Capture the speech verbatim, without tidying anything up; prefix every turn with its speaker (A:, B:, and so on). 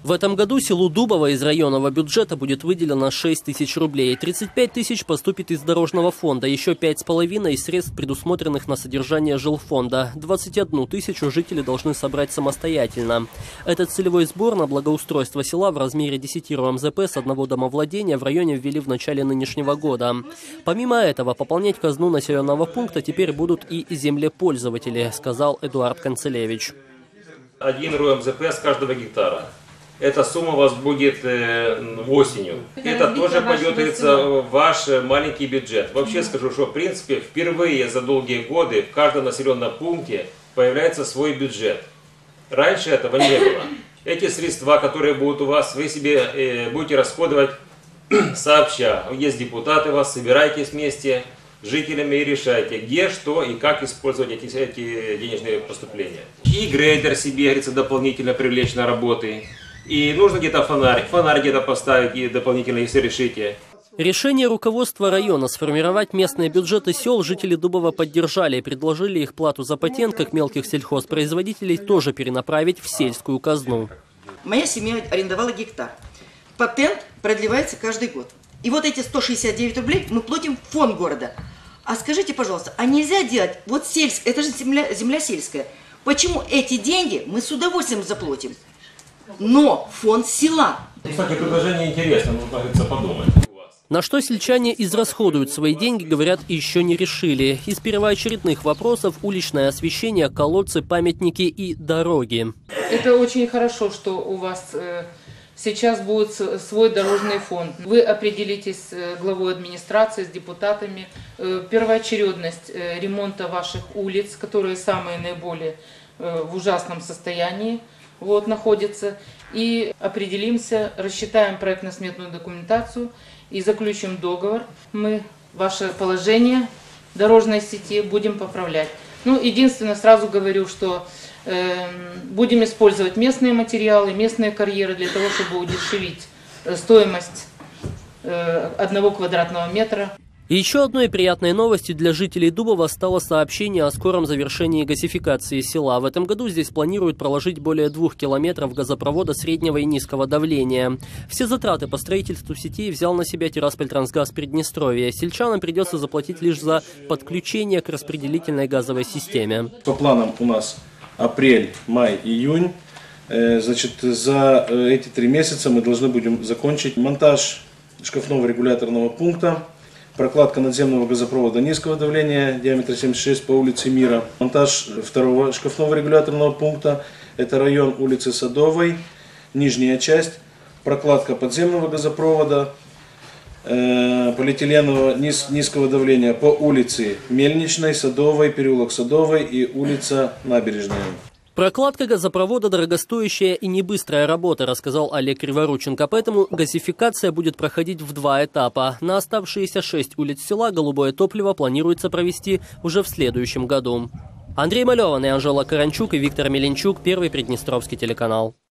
A: В этом году селу Дубово из районного бюджета будет выделено шесть тысяч рублей. тридцать пять тысяч поступит из дорожного фонда, еще пять с половиной из средств, предусмотренных на содержание жилфонда. двадцать одну тысячу жители должны собрать самостоятельно. Этот целевой сбор на благоустройство села в размере десяти эр о эм зэ пэ с одного домовладения в районе ввели в начале нынешнего года. Помимо этого, пополнять казну населенного пункта теперь будут и землепользователи, сказал Эдуард Канцелевич.
B: Один эр о эм зэ пэ с каждого гектара. Эта сумма у вас будет э, осенью. Это тоже пойдет в ваш маленький бюджет. Вообще скажу, что в принципе впервые за долгие годы в каждом населенном пункте появляется свой бюджет. Раньше этого не было. Эти средства, которые будут у вас, вы себе э, будете расходовать сообща. Есть депутаты у вас, собирайтесь вместе с жителями и решайте, где, что и как использовать эти, эти денежные поступления. И грейдер себе, говорится, дополнительно привлечь на работы. И нужно где-то фонарь, фонарь где-то поставить и дополнительно, если решите.
A: Решение руководства района сформировать местные бюджеты сел жители Дубова поддержали и предложили их плату за патент, как мелких сельхозпроизводителей, тоже перенаправить в сельскую казну.
C: Моя семья арендовала гектар. Патент продлевается каждый год. И вот эти сто шестьдесят девять рублей мы платим в фонд города. А скажите, пожалуйста, а нельзя делать, вот сельская, это же земля, земля сельская, почему эти деньги мы с удовольствием заплатим? Но фонд села.
B: Кстати, предложение интересно, нужно, говорится, подумать.
A: На что сельчане израсходуют свои деньги, говорят, еще не решили. Из первоочередных вопросов уличное освещение, колодцы, памятники и дороги.
D: Это очень хорошо, что у вас э, сейчас будет свой дорожный фонд. Вы определитесь с главой администрации, с депутатами. Э, первоочередность э, ремонта ваших улиц, которые самые наиболее э, в ужасном состоянии. Вот, находится, и определимся, рассчитаем проектно-сметную документацию и заключим договор. Мы ваше положение дорожной сети будем поправлять. Ну, единственное, сразу говорю, что э, будем использовать местные материалы, местные карьеры для того, чтобы удешевить стоимость э, одного квадратного метра.
A: И еще одной приятной новостью для жителей Дубова стало сообщение о скором завершении газификации села. В этом году здесь планируют проложить более двух километров газопровода среднего и низкого давления. Все затраты по строительству сети взял на себя Тирасполь-Трансгаз Приднестровья. Сельчанам придется заплатить лишь за подключение к распределительной газовой системе.
E: По планам у нас апрель, май, июнь. Значит, за эти три месяца мы должны будем закончить монтаж шкафного регуляторного пункта, прокладка надземного газопровода низкого давления, диаметр семьдесят шесть по улице Мира. Монтаж второго шкафного регуляторного пункта, это район улицы Садовой, нижняя часть. Прокладка подземного газопровода, э, полиэтиленового низ, низкого давления по улице Мельничной, Садовой, переулок Садовой и улица Набережная.
A: Прокладка газопровода – дорогостоящая и небыстрая работа, рассказал Олег Криворученко. Поэтому газификация будет проходить в два этапа. На оставшиеся шесть улиц села голубое топливо планируется провести уже в следующем году. Андрей Малеван и Анжела Каранчук и Виктор Меленчук, Первый Приднестровский телеканал.